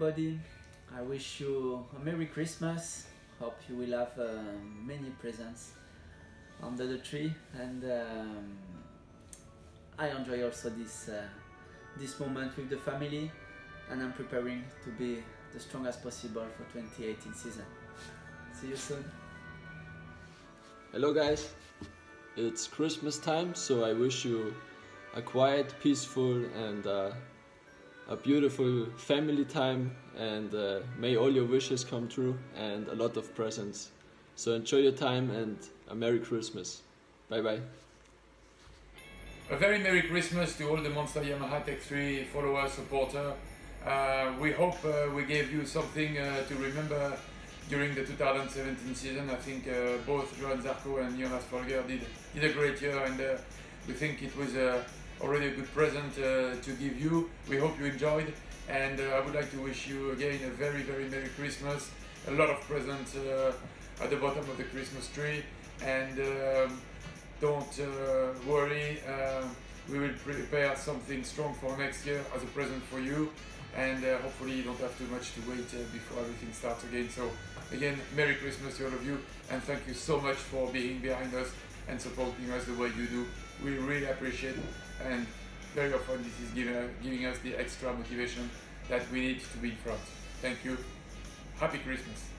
everybody. I wish you a Merry Christmas. Hope you will have many presents under the tree, and I enjoy also this moment with the family, and I'm preparing to be the strongest possible for 2018 season. See you soon. Hello guys, it's Christmas time, so I wish you a quiet, peaceful and a beautiful family time, and may all your wishes come true and a lot of presents. So enjoy your time and a Merry Christmas. Bye bye. A very Merry Christmas to all the Monster Yamaha Tech 3 followers, supporter. We hope we gave you something to remember during the 2017 season. I think both Johan Zarco and Jonas Folger did a great year, and we think it was already a good present to give you. We hope you enjoyed, and I would like to wish you again a very, very Merry Christmas. A lot of presents at the bottom of the Christmas tree, and don't worry, we will prepare something strong for next year as a present for you, and hopefully you don't have too much to wait before everything starts again. So again, Merry Christmas to all of you, and thank you so much for being behind us and supporting us the way you do. We really appreciate it, and very often this is giving us the extra motivation that we need to be in front. Thank you. Happy Christmas.